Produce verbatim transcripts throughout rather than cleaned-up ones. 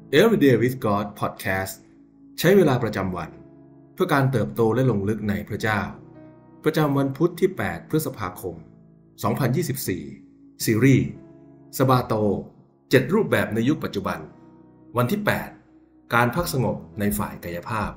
Everyday with God Podcast ใช้เวลาประจำวันเพื่อการเติบโตและลงลึกในพระเจ้าประจำวันพุธที่แปดพฤษภาคมสองพันยี่สิบสี่ซีรีส์สบาโตเจ็ดรูปแบบในยุคปัจจุบันวันที่แปดการพักสงบในฝ่ายกายภาพ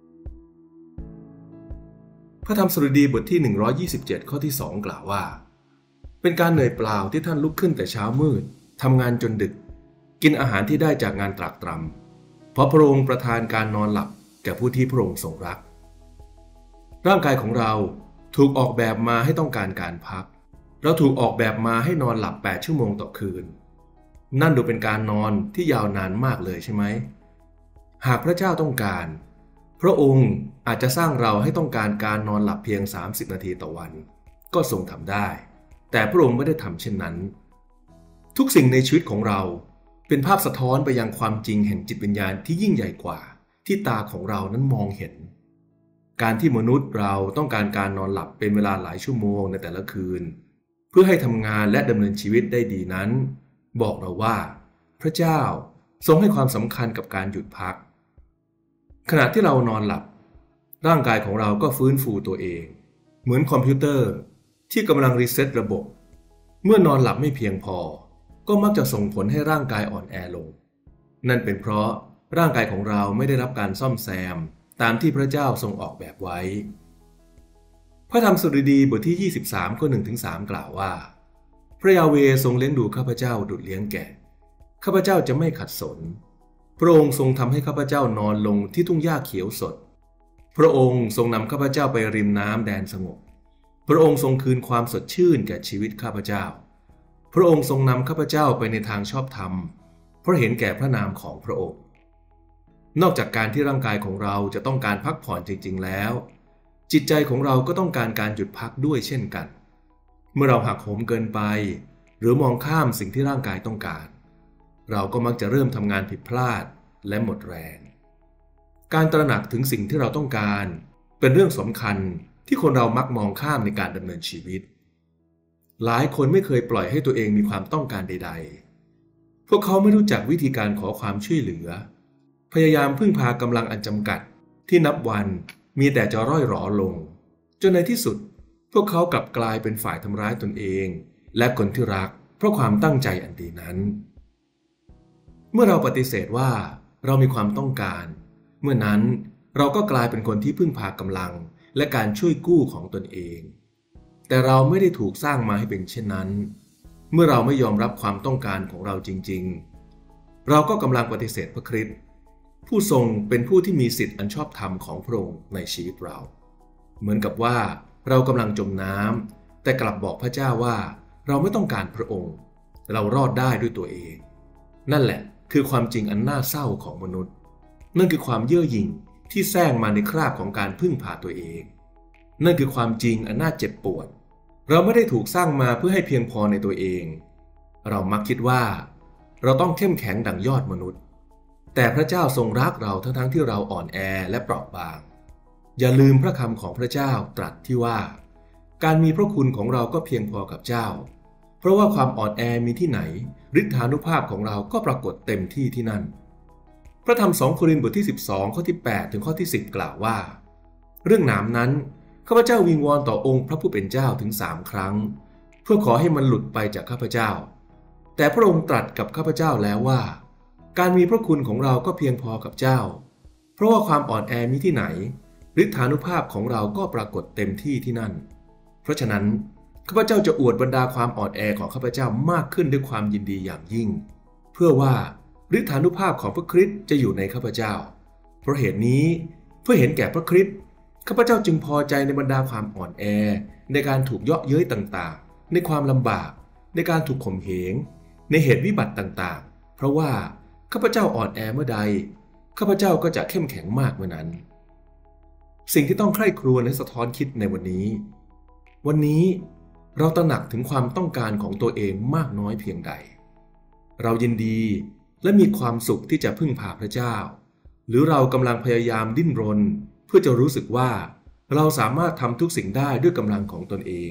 พระธรรมสดุดีบทที่หนึ่งร้อยยี่สิบเจ็ดข้อที่สองกล่าวว่าเป็นการเหนื่อยเปล่าที่ท่านลุกขึ้นแต่เช้ามืดทำงานจนดึกกินอาหารที่ได้จากงานตรากตรำเพราะพระองค์ประทานการนอนหลับแก่ผู้ที่พระองค์ทรงรักร่างกายของเราถูกออกแบบมาให้ต้องการการพักเราถูกออกแบบมาให้นอนหลับแปดชั่วโมงต่อคืนนั่นดูเป็นการนอนที่ยาวนานมากเลยใช่ไหมหากพระเจ้าต้องการพระองค์อาจจะสร้างเราให้ต้องการการนอนหลับเพียงสามสิบนาทีต่อวันก็ทรงทำได้แต่พระองค์ไม่ได้ทำเช่นนั้นทุกสิ่งในชีวิตของเราเป็นภาพสะท้อนไปยังความจริงแห่งจิตวิญญาณที่ยิ่งใหญ่กว่าที่ตาของเรานั้นมองเห็นการที่มนุษย์เราต้องการการนอนหลับเป็นเวลาหลายชั่วโมงในแต่ละคืนเพื่อให้ทำงานและดำเนินชีวิตได้ดีนั้นบอกเราว่าพระเจ้าทรงให้ความสำคัญกับการหยุดพักขณะที่เรานอนหลับร่างกายของเราก็ฟื้นฟูตัวเองเหมือนคอมพิวเตอร์ที่กำลังรีเซ็ตระบบเมื่อนอนหลับไม่เพียงพอก็มักจะส่งผลให้ร่างกายอ่อนแอลงนั่นเป็นเพราะร่างกายของเราไม่ได้รับการซ่อมแซมตามที่พระเจ้าทรงออกแบบไว้พระธรรมสดุดีบทที่ยี่สิบสามข้อหนึ่งถึงสามกล่าวว่าพระยาเวห์ทรงเลี้ยงดูข้าพเจ้าดุจเลี้ยงแกะข้าพเจ้าจะไม่ขัดสนพระองค์ทรงทำให้ข้าพเจ้านอนลงที่ทุ่งหญ้าเขียวสดพระองค์ทรงนำข้าพเจ้าไปริมน้ำแดนสงบพระองค์ทรงคืนความสดชื่นแก่ชีวิตข้าพเจ้าพระองค์ทรงนำข้าพเจ้าไปในทางชอบธรรมเพราะเห็นแก่พระนามของพระองค์นอกจากการที่ร่างกายของเราจะต้องการพักผ่อนจริงๆแล้วจิตใจของเราก็ต้องการการหยุดพักด้วยเช่นกันเมื่อเราหักโหมเกินไปหรือมองข้ามสิ่งที่ร่างกายต้องการเราก็มักจะเริ่มทำงานผิดพลาดและหมดแรงการตระหนักถึงสิ่งที่เราต้องการเป็นเรื่องสำคัญที่คนเรามักมองข้ามในการดำเนินชีวิตหลายคนไม่เคยปล่อยให้ตัวเองมีความต้องการใดๆพวกเขาไม่รู้จักวิธีการขอความช่วยเหลือพยายามพึ่งพากำลังอันจำกัดที่นับวันมีแต่จะร่อยหรอลงจนในที่สุดพวกเขากลับกลายเป็นฝ่ายทำร้ายตนเองและคนที่รักเพราะความตั้งใจอันดีนั้นเมื่อเราปฏิเสธว่าเรามีความต้องการเมื่อนั้นเราก็กลายเป็นคนที่พึ่งพากำลังและการช่วยกู้ของตนเองแต่เราไม่ได้ถูกสร้างมาให้เป็นเช่นนั้นเมื่อเราไม่ยอมรับความต้องการของเราจริงๆเราก็กำลังปฏิเสธพระคริสต์ผู้ทรงเป็นผู้ที่มีสิทธิ์อันชอบธรรมของพระองค์ในชีวิตเราเหมือนกับว่าเรากำลังจมน้ำแต่กลับบอกพระเจ้าว่าเราไม่ต้องการพระองค์เรารอดได้ด้วยตัวเองนั่นแหละคือความจริงอันน่าเศร้าของมนุษย์นั่นคือความเย่อหยิ่งที่แทรกมาในคราบของการพึ่งพาตัวเองนั่นคือความจริงอันน่าเจ็บปวดเราไม่ได้ถูกสร้างมาเพื่อให้เพียงพอในตัวเองเรามักคิดว่าเราต้องเข้มแข็งดั่งยอดมนุษย์แต่พระเจ้าทรงรักเราทั้งๆที่เราอ่อนแอและเปราะบางอย่าลืมพระคำของพระเจ้าตรัสที่ว่าการมีพระคุณของเราก็เพียงพอกับเจ้าเพราะว่าความอ่อนแอมีที่ไหนฤทธานุภาพของเราก็ปรากฏเต็มที่ที่นั่นพระธรรมสองโครินธ์บทที่สิบสองข้อที่แปดถึงข้อที่สิบกล่าวว่าเรื่องหนามนั้นข้าพเจ้าวิงวอนต่อองค์พระผู้เป็นเจ้าถึงสามครั้งเพื่อขอให้มันหลุดไปจากข้าพเจ้าแต่พระองค์ตรัสกับข้าพเจ้าแล้วว่าการมีพระคุณของเราก็เพียงพอกับเจ้าเพราะว่าความอ่อนแอมีที่ไหนฤทธานุภาพของเราก็ปรากฏเต็มที่ที่นั่นเพราะฉะนั้นข้าพเจ้าจะอวดบรรดาความอ่อนแอของข้าพเจ้ามากขึ้นด้วยความยินดีอย่างยิ่งเพื่อว่าฤทธานุภาพของพระคริสต์จะอยู่ในข้าพเจ้าเพราะเหตุนี้เพื่อเห็นแก่พระคริสต์ข้าพเจ้าจึงพอใจในบรรดาความอ่อนแอในการถูกเยาะเย้ยต่างๆในความลำบากในการถูกข่มเหงในเหตุวิบัติต่างๆเพราะว่าข้าพเจ้าอ่อนแอเมื่อใดข้าพเจ้าก็จะเข้มแข็งมากเมื่อนั้นสิ่งที่ต้องใคร่ครวญและสะท้อนคิดในวันนี้วันนี้เราตระหนักถึงความต้องการของตัวเองมากน้อยเพียงใดเรายินดีและมีความสุขที่จะพึ่งพาพระเจ้าหรือเรากำลังพยายามดิ้นรนเพื่อจะรู้สึกว่าเราสามารถทำทุกสิ่งได้ด้วยกำลังของตนเอง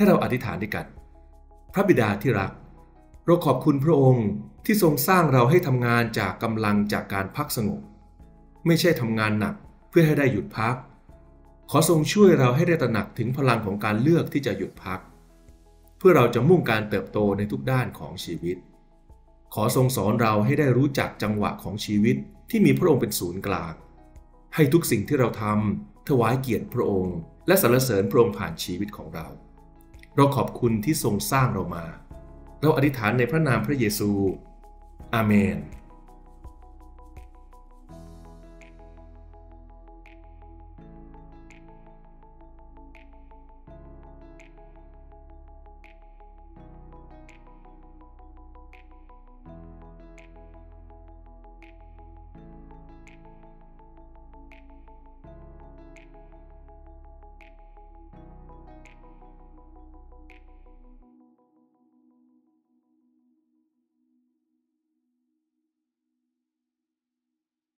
ให้เราอธิษฐานด้วยกันพระบิดาที่รักเราขอบคุณพระองค์ที่ทรงสร้างเราให้ทำงานจากกำลังจากการพักสงบไม่ใช่ทำงานหนักเพื่อให้ได้หยุดพักขอทรงช่วยเราให้ได้ตระหนักถึงพลังของการเลือกที่จะหยุดพักเพื่อเราจะมุ่งการเติบโตในทุกด้านของชีวิตขอทรงสอนเราให้ได้รู้จักจังหวะของชีวิตที่มีพระองค์เป็นศูนย์กลางให้ทุกสิ่งที่เราทำถวายเกียรติพระองค์และสรรเสริญพระองค์ผ่านชีวิตของเราเราขอบคุณที่ทรงสร้างเรามาเราอธิษฐานในพระนามพระเยซูอาเมน